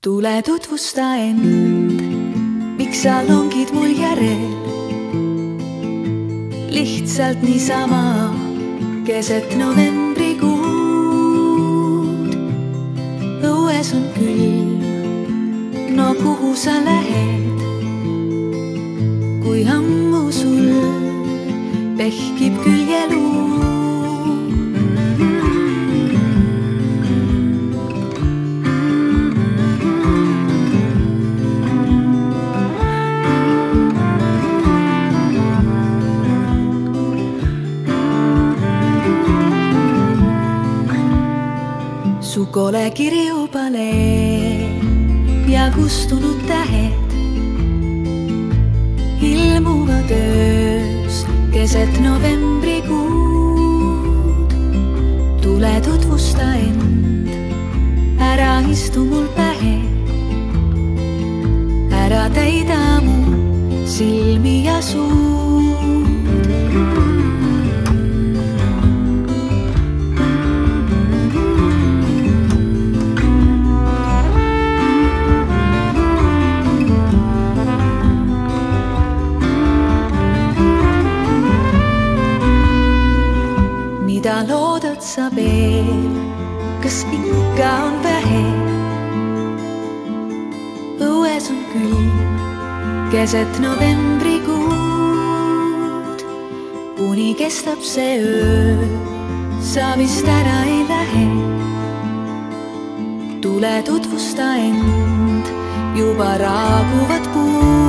Tule tutvusta end, miks sa longid mul järel. Lihtsalt niisama keset novembrikuud. Õues on külm, no kuhu sa lähed? Kui ammu sul pehkib küljeluu. Su kole kirju palee ja kustunud tähed ilmuvad öös keset novembrikuud. Tule tutvusta end, ära istu mul pähe, ära täida mu silmi ja suud. Mida loodad sa veel, kas ikka on vähe? Õues on külm keset novembrikuud. Kuni kestab see öö, sa vist ära ei lähe. Tule tutvusta end, juba raaguvad puud.